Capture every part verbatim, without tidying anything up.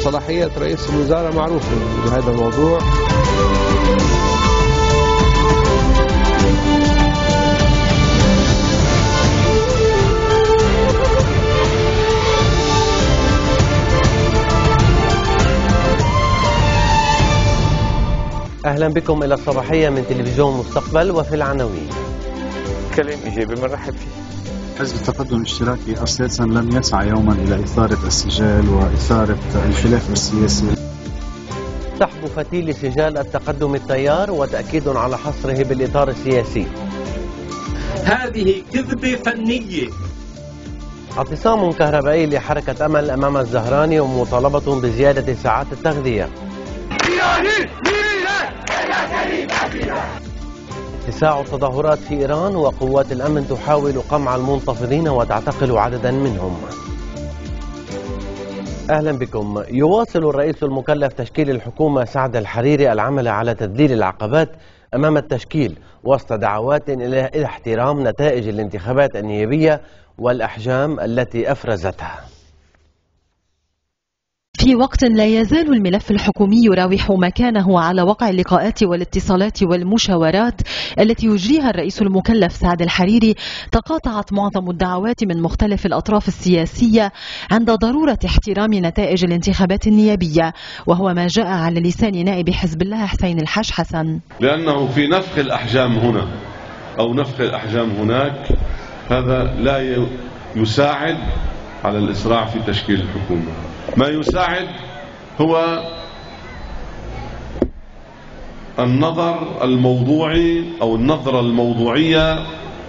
صلاحيات رئيس الوزراء معروفة بهذا الموضوع. أهلا بكم إلى الصباحية من تلفزيون مستقبل. وفي العناوين: كلام إيجابي بنرحب فيه. حزب التقدم الاشتراكي أساسا لم يسعى يوما إلى إثارة السجال وإثارة الخلاف السياسي. سحب فتيل سجال التقدم التيار وتأكيد على حصره بالإطار السياسي. هذه كذبة فنية. اعتصام كهربائي لحركة أمل أمام الزهراني ومطالبة بزيادة ساعات التغذية. اتساع التظاهرات في إيران وقوات الأمن تحاول قمع المنتفضين وتعتقل عددا منهم. أهلا بكم. يواصل الرئيس المكلف تشكيل الحكومة سعد الحريري العمل على تذليل العقبات أمام التشكيل وسط دعوات إلى احترام نتائج الانتخابات النيابية والأحجام التي أفرزتها. في وقت لا يزال الملف الحكومي يراوح مكانه على وقع اللقاءات والاتصالات والمشاورات التي يجريها الرئيس المكلف سعد الحريري، تقاطعت معظم الدعوات من مختلف الأطراف السياسية عند ضرورة احترام نتائج الانتخابات النيابية، وهو ما جاء على لسان نائب حزب الله حسين الحاج حسن. لأنه في نفخ الأحجام هنا أو نفخ الأحجام هناك هذا لا يساعد على الإسراع في تشكيل الحكومة. ما يساعد هو النظر الموضوعي أو النظرة الموضوعية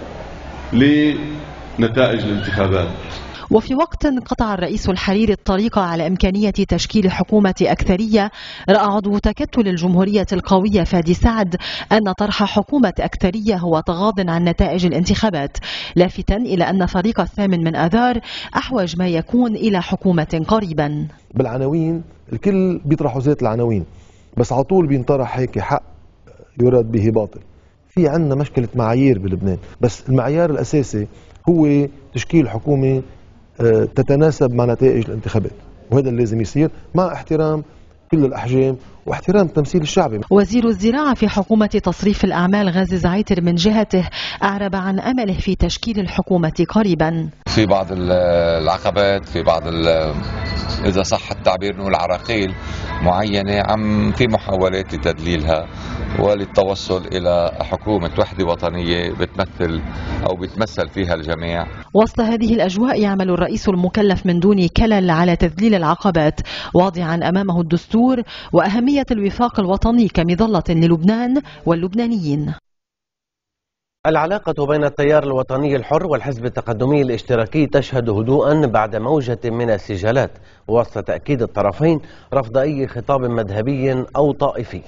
لنتائج الانتخابات. وفي وقت قطع الرئيس الحريري الطريق على إمكانية تشكيل حكومة أكثرية، رأى عضو تكتل الجمهورية القوية فادي سعد أن طرح حكومة أكثرية هو تغاض عن نتائج الانتخابات، لافتا إلى أن فريق الثامن من آذار أحوج ما يكون إلى حكومة قريبا. بالعناوين الكل بيطرحوا زيت العناوين، بس على طول بينطرح هيك حق يراد به باطل. في عندنا مشكلة معايير بلبنان، بس المعيار الأساسي هو تشكيل حكومة تتناسب مع نتائج الانتخابات، وهذا اللي لازم يصير مع احترام كل الأحجام واحترام التمثيل الشعبي. وزير الزراعة في حكومة تصريف الأعمال غازي زعيتر من جهته أعرب عن أمله في تشكيل الحكومة قريبا. في بعض العقبات، في بعض إذا صح التعبير نقول عراقيل معينة عم في محاولات لتدليلها وللتوصل إلى حكومة وحدة وطنية بتمثل أو بتمثل فيها الجميع. وسط هذه الأجواء يعمل الرئيس المكلف من دون كلل على تذليل العقبات، واضعا أمامه الدستور وأهمية الوفاق الوطني كمظلة للبنان واللبنانيين. العلاقة بين التيار الوطني الحر والحزب التقدمي الاشتراكي تشهد هدوءا بعد موجة من السجالات، وسط تأكيد الطرفين رفض أي خطاب مذهبي أو طائفي.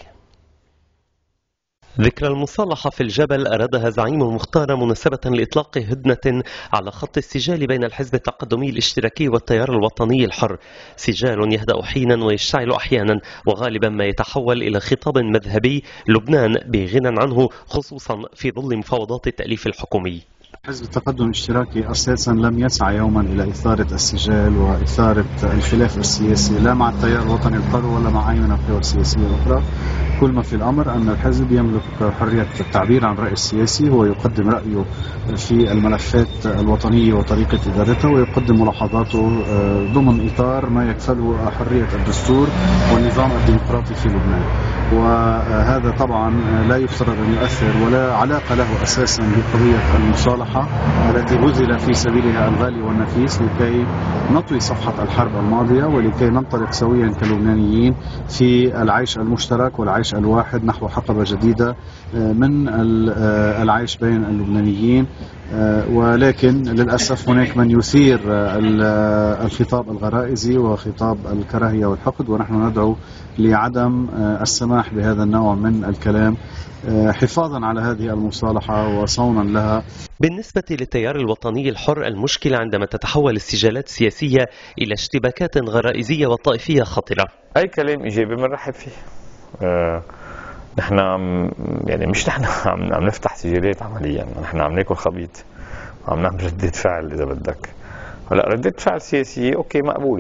ذكرى المصالحة في الجبل أرادها زعيم المختار مناسبة لإطلاق هدنة على خط السجال بين الحزب التقدمي الاشتراكي والتيار الوطني الحر، سجال يهدأ حينا ويشتعل أحيانا، وغالبا ما يتحول إلى خطاب مذهبي لبنان بغنى عنه، خصوصا في ظل مفاوضات التأليف الحكومي. حزب التقدم الاشتراكي أساسا لم يسعى يوما إلى إثارة السجال وإثارة الخلاف السياسي لا مع التيار الوطني الحر ولا مع أي من القوى السياسية الأخرى. كل ما في الأمر أن الحزب يملك حرية التعبير عن رأي السياسي، هو يقدم رأيه في الملفات الوطنية وطريقة إدارتها، ويقدم ملاحظاته ضمن إطار ما يكفله حرية الدستور والنظام الديمقراطي في لبنان. وهذا طبعا لا يفترض أن يؤثر ولا علاقة له أساسا بقضية المصالحة التي بذل في سبيلها الغالي والنفيس لكي نطوي صفحة الحرب الماضية ولكي ننطلق سويا كلبنانيين في العيش المشترك والعيش الواحد نحو حقبة جديدة من العيش بين اللبنانيين. ولكن للأسف هناك من يثير الخطاب الغرائزي وخطاب الكراهية والحقد، ونحن ندعو لعدم السماح بهذا النوع من الكلام حفاظا على هذه المصالحة وصونا لها. بالنسبة للتيار الوطني الحر، المشكلة عندما تتحول السجالات السياسية إلى اشتباكات غرائزية وطائفية خطرة. أي كلام إيجابي بنرحب فيه. أه نحن يعني مش نحن عم, عم نفتح سجلات عمليا، نحن عم ناكل خبيط، عم نعمل ردة فعل إذا بدك. هلا ردة فعل سياسية أوكي مقبولة،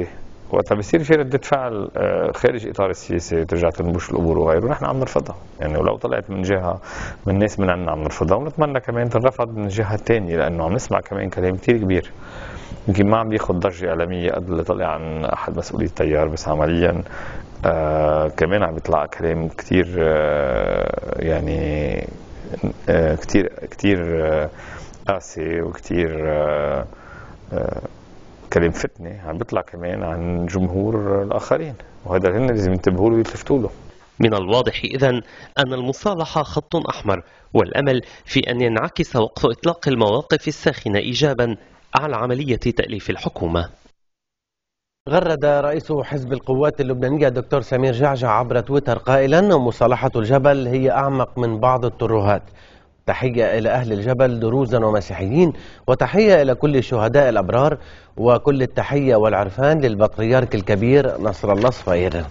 وقتها بصير في ردة فعل خارج إطار السياسة ترجع تنبش الأمور وغيره، نحن عم نرفضها. يعني ولو طلعت من جهة من ناس من عندنا عم نرفضها، ونتمنى كمان تنرفض من الجهة الثانية، لأنه عم نسمع كمان كلام كتير كبير يمكن ما عم بياخد ضجة إعلامية قد اللي طلع عن أحد مسؤولي التيار، بس عمليا آه كمان عم بيطلع كلام كتير آه يعني آه كتير كتير آه قاسي وكتير آه آه كلام فتنة عم بيطلع كمان عن جمهور الآخرين، وهذا هن لازم ينتبهوا له ويلتفتوا له. من الواضح إذن أن المصالحة خط أحمر، والأمل في أن ينعكس وقف إطلاق المواقف الساخنة إيجابا على عملية تأليف الحكومة. غرد رئيس حزب القوات اللبنانية دكتور سمير جعجع عبر تويتر قائلا: مصالحة الجبل هي أعمق من بعض الترهات. تحية إلى أهل الجبل دروزا ومسيحيين، وتحية إلى كل الشهداء الأبرار، وكل التحية والعرفان للبطريرك الكبير نصر الله صفير.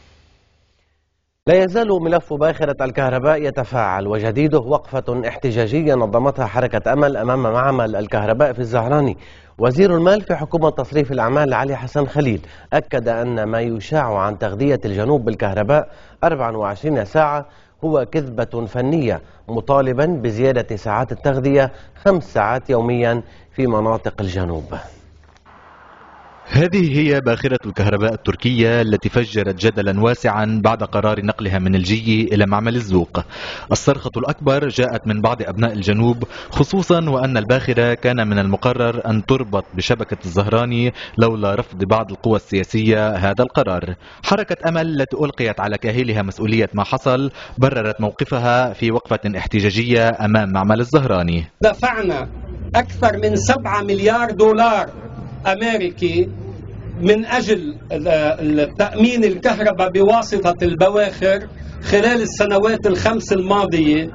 لا يزال ملف باخرة الكهرباء يتفاعل، وجديده وقفة احتجاجية نظمتها حركة أمل أمام معمل الكهرباء في الزهراني. وزير المال في حكومة تصريف الأعمال علي حسن خليل أكد أن ما يشاع عن تغذية الجنوب بالكهرباء أربع وعشرين ساعة هو كذبة فنية، مطالبا بزيادة ساعات التغذية خمس ساعات يوميا في مناطق الجنوب. هذه هي باخرة الكهرباء التركية التي فجرت جدلا واسعا بعد قرار نقلها من الجي إلى معمل الزوق. الصرخة الأكبر جاءت من بعض أبناء الجنوب، خصوصا وأن الباخرة كان من المقرر أن تربط بشبكة الزهراني لولا رفض بعض القوى السياسية هذا القرار. حركة أمل التي ألقيت على كاهلها مسؤولية ما حصل بررت موقفها في وقفة احتجاجية أمام معمل الزهراني. دفعنا أكثر من سبعة مليار دولار أمريكي من أجل تأمين الكهرباء بواسطة البواخر خلال السنوات الخمس الماضية،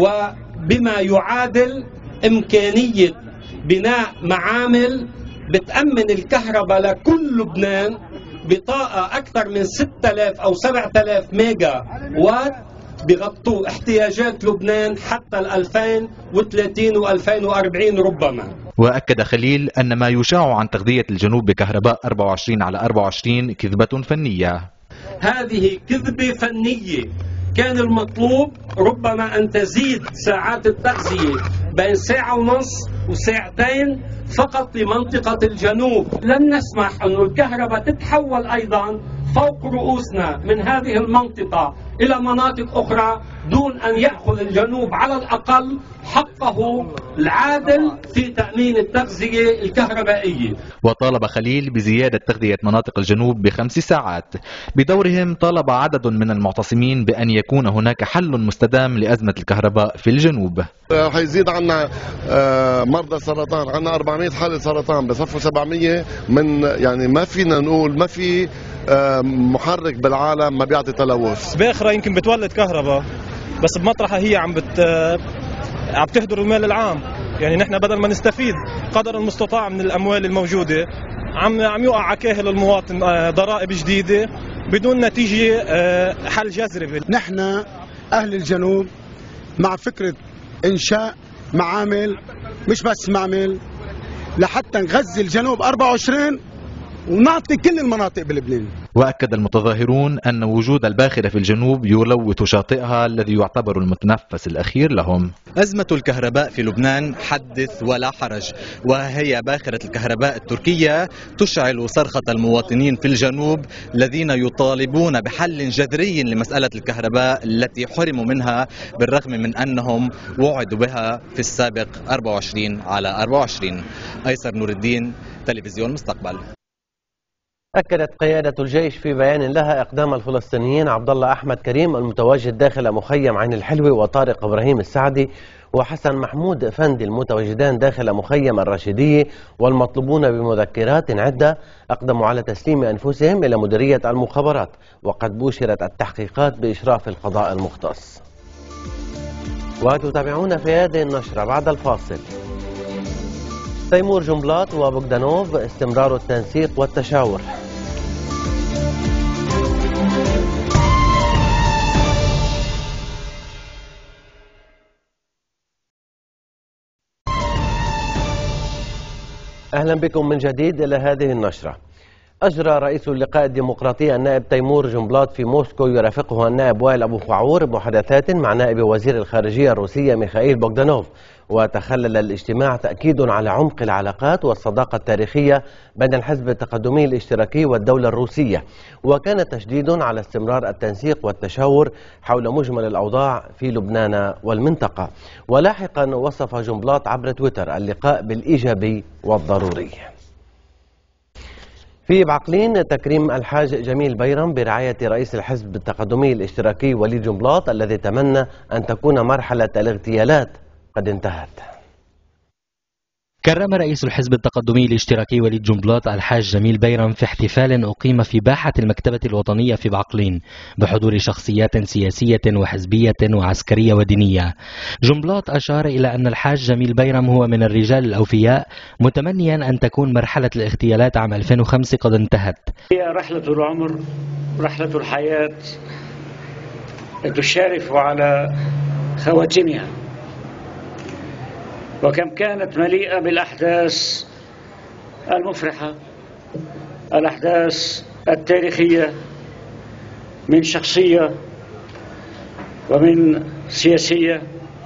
وبما يعادل إمكانية بناء معامل بتأمن الكهرباء لكل لبنان بطاقة أكثر من ستة آلاف أو سبعة آلاف ميجا وات بغطوا احتياجات لبنان حتى ألفين وثلاثين وألفين وأربعين ربما. وأكد خليل أن ما يشاع عن تغذية الجنوب بكهرباء أربعة وعشرين على أربعة وعشرين كذبة فنية. هذه كذبة فنية، كان المطلوب ربما أن تزيد ساعات التغذية بين ساعة ونص وساعتين فقط لمنطقة الجنوب. لن نسمح أن الكهرباء تتحول أيضا فوق رؤوسنا من هذه المنطقة إلى مناطق أخرى دون أن يأخذ الجنوب على الأقل حقه العادل في تأمين التغذية الكهربائية. وطالب خليل بزيادة تغذية مناطق الجنوب بخمس ساعات. بدورهم طالب عدد من المعتصمين بأن يكون هناك حل مستدام لأزمة الكهرباء في الجنوب. حيزيد عنا مرضى سرطان، عنا أربعمئة حالة سرطان بصفوا سبعمئة من، يعني ما فينا نقول ما في محرك بالعالم ما بيعطي تلوث. باخرة يمكن بتولد كهرباء بس بمطرحها هي عم بت عم تهدر المال العام. يعني نحن بدل ما نستفيد قدر المستطاع من الأموال الموجودة عم عم يقع على كاهل المواطن ضرائب جديدة بدون نتيجة حل جذري. نحن أهل الجنوب مع فكرة إنشاء معامل، مش بس معمل، لحتى نغذي الجنوب أربعة وعشرين ونعطي كل المناطق بلبنان. وأكد المتظاهرون أن وجود الباخرة في الجنوب يلوث شاطئها الذي يعتبر المتنفس الأخير لهم. أزمة الكهرباء في لبنان حدث ولا حرج، وهي باخرة الكهرباء التركية تشعل صرخة المواطنين في الجنوب الذين يطالبون بحل جذري لمسألة الكهرباء التي حرموا منها بالرغم من أنهم وعدوا بها في السابق أربعة وعشرين على أربعة وعشرين. أيسر نور الدين، تلفزيون مستقبل. أكدت قيادة الجيش في بيان لها إقدام الفلسطينيين عبد الله أحمد كريم المتواجد داخل مخيم عين الحلوي، وطارق إبراهيم السعدي وحسن محمود أفندي المتواجدان داخل مخيم الراشدية، والمطلوبون بمذكرات عدة أقدموا على تسليم أنفسهم إلى مديرية المخابرات، وقد بوشرت التحقيقات بإشراف القضاء المختص. وتتابعون في هذه النشرة بعد الفاصل. تيمور جنبلاط وبوغدانوف استمرار التنسيق والتشاور. أهلا بكم من جديد إلى هذه النشرة. أجرى رئيس اللقاء الديمقراطي النائب تيمور جنبلاط في موسكو يرافقه النائب وائل أبو فعور محادثات مع نائب وزير الخارجية الروسية ميخائيل بوغدانوف. وتخلل الاجتماع تأكيد على عمق العلاقات والصداقة التاريخية بين الحزب التقدمي الاشتراكي والدولة الروسية، وكان تشديد على استمرار التنسيق والتشاور حول مجمل الأوضاع في لبنان والمنطقة. ولاحقا وصف جنبلاط عبر تويتر اللقاء بالإيجابي والضروري. في بعقلين تكريم الحاج جميل بيرم برعاية رئيس الحزب التقدمي الاشتراكي وليد جنبلاط الذي تمنى أن تكون مرحلة الاغتيالات قد انتهت. كرم رئيس الحزب التقدمي الاشتراكي وليد جنبلاط الحاج جميل بيرم في احتفال أقيم في باحة المكتبة الوطنية في بعقلين بحضور شخصيات سياسية وحزبية وعسكرية ودينية. جنبلاط أشار إلى أن الحاج جميل بيرم هو من الرجال الأوفياء، متمنيا أن تكون مرحلة الاغتيالات عام ألفين وخمسة قد انتهت. هي رحلة العمر، رحلة الحياة تشارف على خواتمها، وكم كانت مليئة بالأحداث المفرحة، الأحداث التاريخية من شخصية ومن سياسية،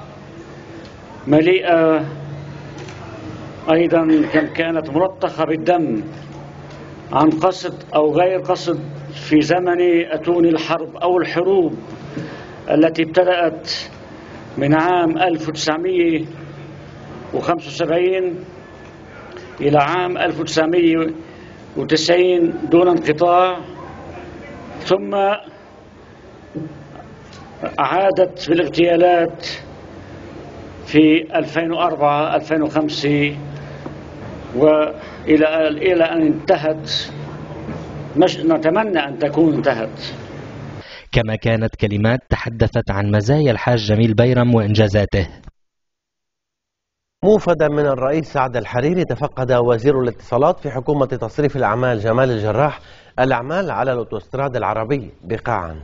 مليئة أيضا كم كانت ملطخة بالدم عن قصد أو غير قصد في زمن أتون الحرب أو الحروب التي ابتدأت من عام ألف وتسعمئة وخمسة وسبعين إلى عام ألف وتسعمئة وتسعين دون انقطاع، ثم عادت بالاغتيالات في ألفين وأربعة ألفين وخمسة وإلى إلى أن انتهت، نتمنى أن تكون انتهت. كما كانت كلمات تحدثت عن مزايا الحاج جميل بيرم وإنجازاته. موفدا من الرئيس سعد الحريري تفقد وزير الاتصالات في حكومة تصريف الأعمال جمال الجراح الأعمال على الأوتوستراد العربي بقاعا.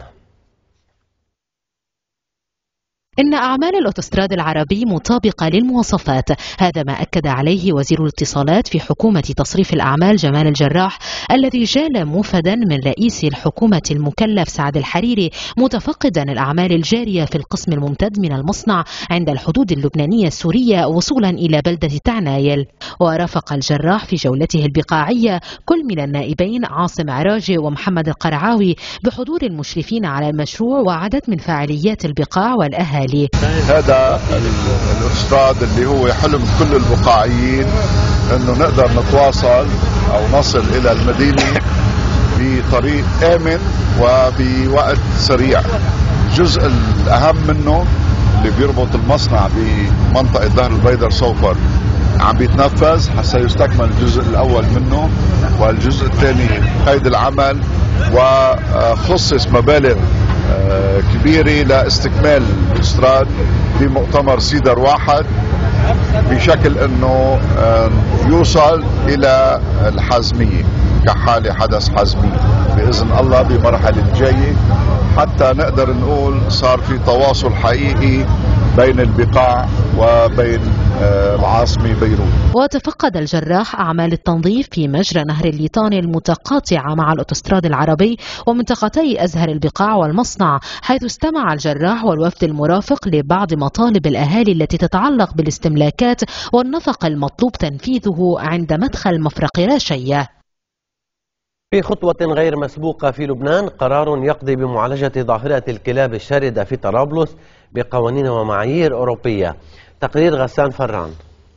إن أعمال الأوتوستراد العربي مطابقة للمواصفات، هذا ما أكد عليه وزير الاتصالات في حكومة تصريف الأعمال جمال الجراح الذي جال موفدا من رئيس الحكومة المكلف سعد الحريري متفقدا الأعمال الجارية في القسم الممتد من المصنع عند الحدود اللبنانية السورية وصولا إلى بلدة تعنايل. ورافق الجراح في جولته البقاعية كل من النائبين عاصم عراجي ومحمد القرعاوي بحضور المشرفين على المشروع وعدد من فعاليات البقاع والأهالي. هذا الاوتوستراد اللي هو حلم كل البقاعيين انه نقدر نتواصل او نصل الى المدينه بطريق امن وبوقت سريع. الجزء الاهم منه اللي بيربط المصنع بمنطقه ظهر البيدر صوفر عم بيتنفذ، سيستكمل الجزء الاول منه، والجزء الثاني قيد العمل، وخصص مبالغ كبيرة لاستكمال الاوتوستراد بمؤتمر سيدر واحد بشكل انه يوصل الى الحازمية كحالة حدث حازمية بإذن الله بمرحلة الجاية، حتى نقدر نقول صار في تواصل حقيقي بين البقاع وبين العاصمة بيروت. وتفقد الجراح أعمال التنظيف في مجرى نهر الليطان المتقاطعة مع الأوتوستراد العربي ومنطقتي أزهر البقاع والمصنع، حيث استمع الجراح والوفد المرافق لبعض مطالب الأهالي التي تتعلق بالاستملاكات والنفق المطلوب تنفيذه عند مدخل مفرق راشية. في خطوة غير مسبوقة في لبنان قرار يقضي بمعالجة ظاهرة الكلاب الشاردة في طرابلس بقوانين ومعايير أوروبية. تقرير غسان فران.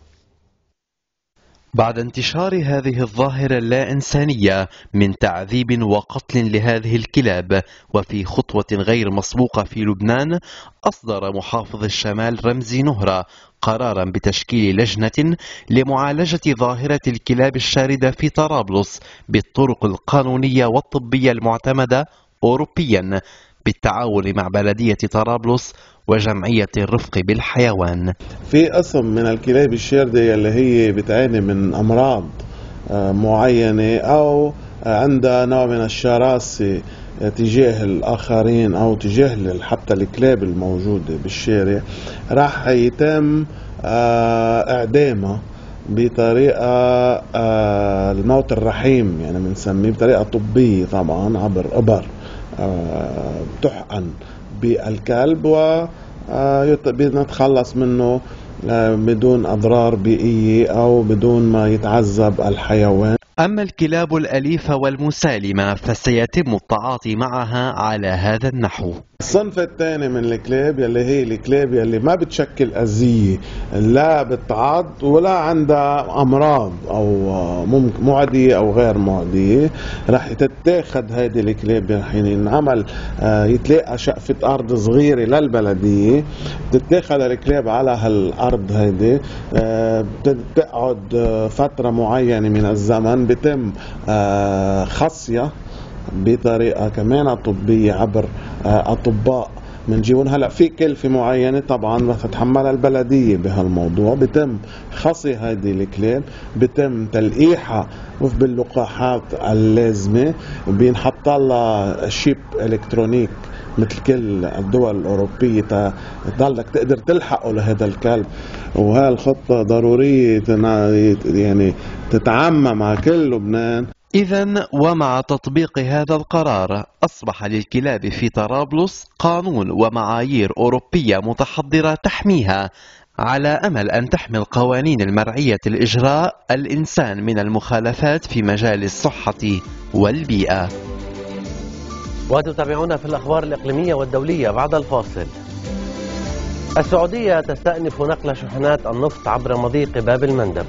بعد انتشار هذه الظاهرة اللا إنسانية من تعذيب وقتل لهذه الكلاب، وفي خطوة غير مسبوقة في لبنان، أصدر محافظ الشمال رمزي نهرة قرارا بتشكيل لجنة لمعالجة ظاهرة الكلاب الشاردة في طرابلس بالطرق القانونية والطبية المعتمدة أوروبيا بالتعاون مع بلدية طرابلس وجمعية الرفق بالحيوان. في أصم من الكلاب الشاردة اللي هي بتعاني من أمراض معينة أو عندها نوع من الشراسة تجاه الآخرين أو تجاه حتى الكلاب الموجودة بالشارع، راح يتم إعدامها بطريقة آه الموت الرحيم، يعني بنسميه بطريقة طبية طبعا عبر إبر آه بتحقن بالكلب وبنتخلص منه بدون أضرار بيئية أو بدون ما يتعذب الحيوان. أما الكلاب الأليفة والمسالمة فسيتم التعاطي معها على هذا النحو. الصنف الثاني من الكلاب يلي هي الكلاب يلي ما بتشكل أذية، لا بتعض ولا عندها أمراض أو ممكن معدية أو غير معدية، رح تتاخد هيدي الكلاب، رح ينعمل يتلاقى شقفة أرض صغيرة للبلدية، بتتاخد الكلاب على هالأرض هيدي، بتقعد فترة معينة من الزمن، بتم خصية بطريقة كمان طبية عبر أطباء منجيبون. هلا في كلفة معينة طبعا بتتحملها البلدية بهالموضوع، بتم خصي هذه الكلاب، بتم تلقيحها باللقاحات اللازمة، بينحط لها شيب إلكترونيك مثل كل الدول الأوروبية تضلك تقدر تلحقه لهذا الكلب. وهي الخطة ضرورية يعني تتعمم مع كل لبنان. إذن ومع تطبيق هذا القرار أصبح للكلاب في طرابلس قانون ومعايير أوروبية متحضرة تحميها، على أمل أن تحمي القوانين المرعية الإجراء الإنسان من المخالفات في مجال الصحة والبيئة. وتتابعونا في الأخبار الإقليمية والدولية بعد الفاصل. السعودية تستأنف نقل شحنات النفط عبر مضيق باب المندب.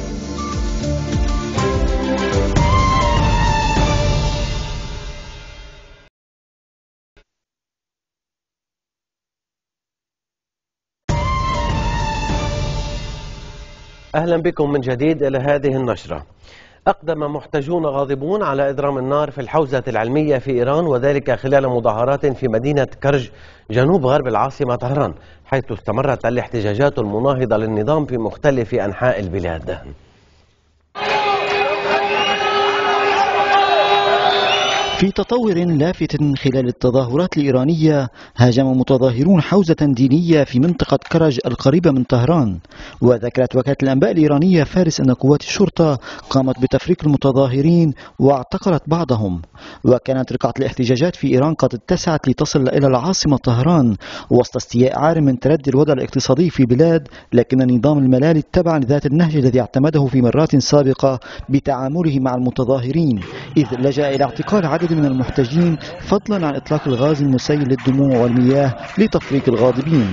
أهلا بكم من جديد إلى هذه النشرة. أقدم محتجون غاضبون على إضرام النار في الحوزة العلمية في إيران، وذلك خلال مظاهرات في مدينة كرج جنوب غرب العاصمة طهران، حيث استمرت الاحتجاجات المناهضة للنظام في مختلف أنحاء البلاد. في تطور لافت خلال التظاهرات الإيرانية، هاجم متظاهرون حوزة دينية في منطقة كرج القريبة من طهران. وذكرت وكالة الأنباء الإيرانية فارس أن قوات الشرطة قامت بتفريق المتظاهرين واعتقلت بعضهم. وكانت رقعة الاحتجاجات في إيران قد اتسعت لتصل إلى العاصمة طهران وسط استياء عار من تردي الوضع الاقتصادي في البلاد، لكن نظام الملالي اتبع ذات النهج الذي اعتمده في مرات سابقة بتعامله مع المتظاهرين، إذ لجأ إلى اعتقال عدد من المحتجين فضلا عن إطلاق الغاز المسيل للدموع والمياه لتفريق الغاضبين.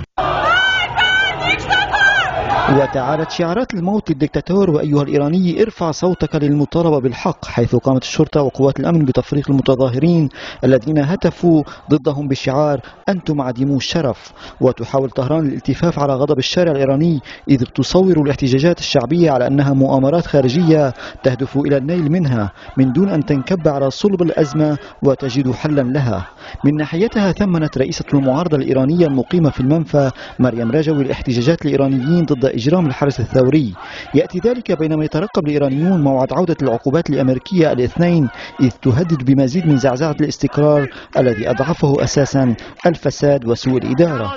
وتعالت شعارات الموت للدكتاتور وأيها الإيراني ارفع صوتك للمطالبة بالحق، حيث قامت الشرطة وقوات الأمن بتفريق المتظاهرين الذين هتفوا ضدهم بشعار أنتم عديمو الشرف. وتحاول طهران الالتفاف على غضب الشارع الإيراني، إذ تصور الاحتجاجات الشعبية على أنها مؤامرات خارجية تهدف إلى النيل منها من دون أن تنكب على صلب الأزمة وتجد حلا لها. من ناحيتها ثمنت رئيسة المعارضة الإيرانية المقيمة في المنفى مريم رجوي الاحتجاجات الإيرانيين ضد إجرام الحرس الثوري. يأتي ذلك بينما يترقب الإيرانيون موعد عودة العقوبات الأمريكية الاثنين، إذ تهدد بمزيد من زعزعة الاستقرار الذي أضعفه أساسا الفساد وسوء الإدارة.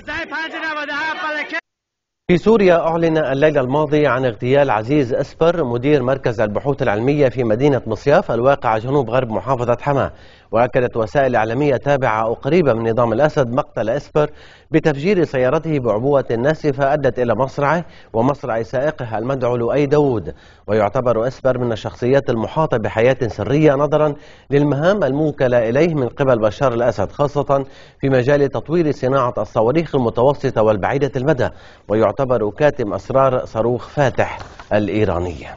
في سوريا أعلن الليلة الماضي عن اغتيال عزيز أسبر مدير مركز البحوث العلمية في مدينة مصياف الواقعة جنوب غرب محافظة حماة. وأكدت وسائل إعلامية تابعة أو قريبة من نظام الأسد مقتل أسبر بتفجير سيارته بعبوة ناسفة أدت إلى مصرعه ومصرع سائقه المدعو لؤي داود. ويعتبر أسبر من الشخصيات المحاطة بحياة سرية نظرا للمهام الموكلة إليه من قبل بشار الأسد، خاصة في مجال تطوير صناعة الصواريخ المتوسطة والبعيدة المدى، ويعتبر كاتم أسرار صاروخ فاتح الإيرانية.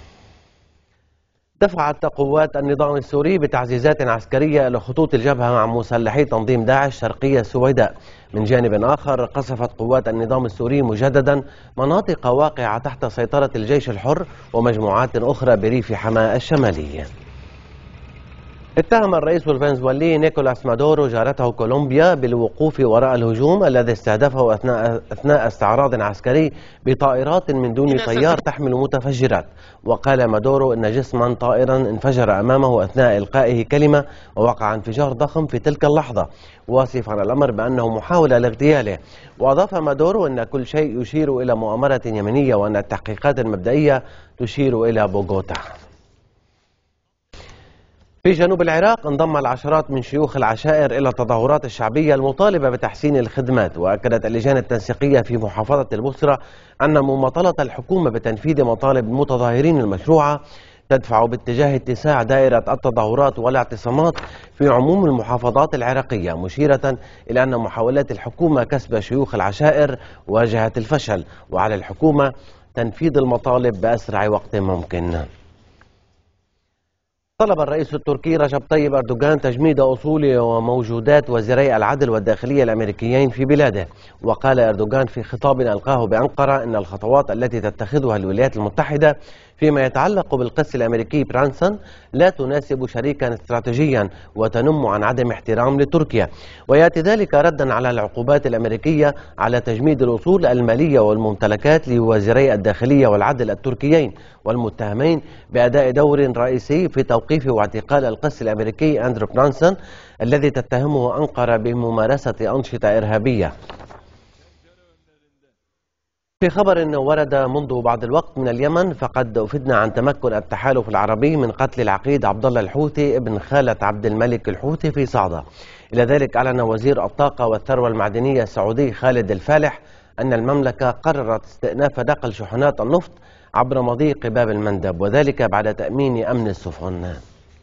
دفعت قوات النظام السوري بتعزيزات عسكرية إلى خطوط الجبهة مع مسلحي تنظيم داعش شرقية السويداء. من جانب آخر قصفت قوات النظام السوري مجددا مناطق واقعة تحت سيطرة الجيش الحر ومجموعات أخرى بريف حماة الشمالي. اتهم الرئيس الفنزويلي نيكولاس مادورو جارته كولومبيا بالوقوف وراء الهجوم الذي استهدفه أثناء, أثناء استعراض عسكري بطائرات من دون طيار تحمل متفجرات. وقال مادورو أن جسما طائرا انفجر أمامه أثناء إلقائه كلمة ووقع انفجار ضخم في تلك اللحظة، واصفا الأمر بأنه محاولة لاغتياله. وأضاف مادورو أن كل شيء يشير إلى مؤامرة يمنية وأن التحقيقات المبدئية تشير إلى بوغوتا. في جنوب العراق انضم العشرات من شيوخ العشائر إلى التظاهرات الشعبية المطالبة بتحسين الخدمات. وأكدت اللجان التنسيقية في محافظة البصرة أن مماطلة الحكومة بتنفيذ مطالب المتظاهرين المشروعة تدفع باتجاه اتساع دائرة التظاهرات والاعتصامات في عموم المحافظات العراقية، مشيرة إلى أن محاولات الحكومة كسب شيوخ العشائر واجهت الفشل، وعلى الحكومة تنفيذ المطالب بأسرع وقت ممكن. طلب الرئيس التركي رجب طيب أردوغان تجميد أصول وموجودات وزيري العدل والداخلية الأمريكيين في بلاده. وقال أردوغان في خطاب ألقاه بأنقرة أن الخطوات التي تتخذها الولايات المتحدة فيما يتعلق بالقس الأمريكي برانسون لا تناسب شريكا استراتيجيا وتنم عن عدم احترام لتركيا، ويأتي ذلك ردا على العقوبات الأمريكية على تجميد الأصول المالية والممتلكات لوزيري الداخلية والعدل التركيين والمتهمين بأداء دور رئيسي في توقيف واعتقال القس الأمريكي أندرو برانسون الذي تتهمه أنقرة بممارسة أنشطة إرهابية. في خبر ورد منذ بعض الوقت من اليمن، فقد أفدنا عن تمكن التحالف العربي من قتل العقيد عبد الله الحوثي ابن خالة عبد الملك الحوثي في صعدة. إلى ذلك أعلن وزير الطاقة والثروة المعدنية السعودي خالد الفالح أن المملكة قررت استئناف نقل شحنات النفط عبر مضيق باب المندب، وذلك بعد تأمين أمن السفن.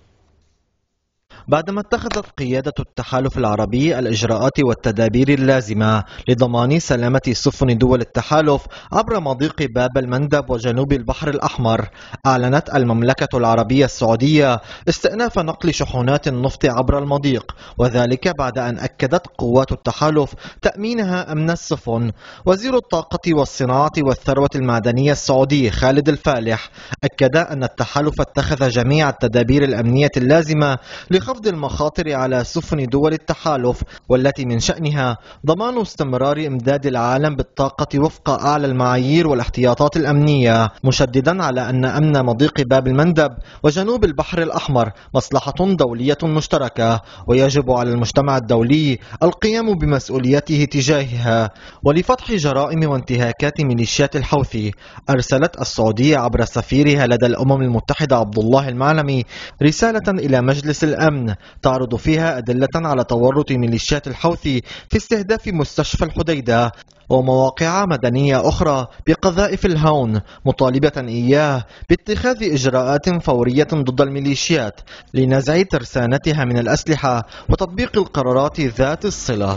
بعدما اتخذت قيادة التحالف العربي الإجراءات والتدابير اللازمة لضمان سلامة سفن دول التحالف عبر مضيق باب المندب وجنوب البحر الأحمر، أعلنت المملكة العربية السعودية استئناف نقل شحنات النفط عبر المضيق، وذلك بعد أن أكدت قوات التحالف تأمينها أمن السفن. وزير الطاقة والصناعة والثروة المعدنية السعودي خالد الفالح أكد أن التحالف اتخذ جميع التدابير الأمنية اللازمة لخفض المخاطر على سفن دول التحالف، والتي من شأنها ضمان استمرار إمداد العالم بالطاقة وفق أعلى المعايير والاحتياطات الأمنية، مشددا على أن أمن مضيق باب المندب وجنوب البحر الأحمر مصلحة دولية مشتركة، ويجب على المجتمع الدولي القيام بمسؤوليته تجاهها. ولفتح جرائم وانتهاكات ميليشيات الحوثي، أرسلت السعودية عبر سفيرها لدى الأمم المتحدة عبد الله المعلمي رسالة إلى مجلس الأمن تعرض فيها أدلة على تورط ميليشيات الحوثي في استهداف مستشفى الحديدة ومواقع مدنية أخرى بقذائف الهون، مطالبة إياه باتخاذ إجراءات فورية ضد الميليشيات لنزع ترسانتها من الأسلحة وتطبيق القرارات ذات الصلة.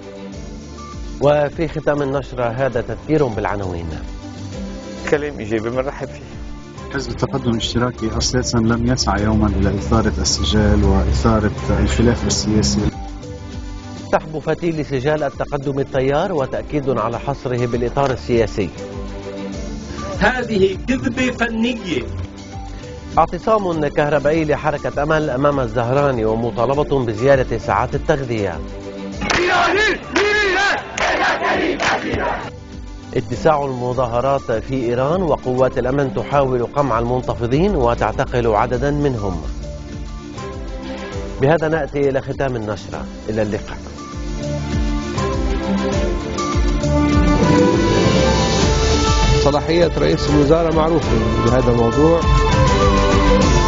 وفي ختام النشرة هذا تذكير بالعناوين. كلام إيجابي بنرحب فيه. حزب التقدم الاشتراكي أساسا لم يسعى يوما إلى إثارة السجال وإثارة الخلاف السياسي. سحب فتيل سجال التقدم التيار وتأكيد على حصره بالإطار السياسي. هذه كذبة فنية. اعتصام كهربائي لحركة أمل أمام الزهراني ومطالبة بزيادة ساعات التغذية. اتساع المظاهرات في إيران وقوات الأمن تحاول قمع المنتفضين وتعتقل عددا منهم. بهذا نأتي إلى ختام النشرة، إلى اللقاء. صلاحية رئيس الوزراء معروفة بهذا الموضوع.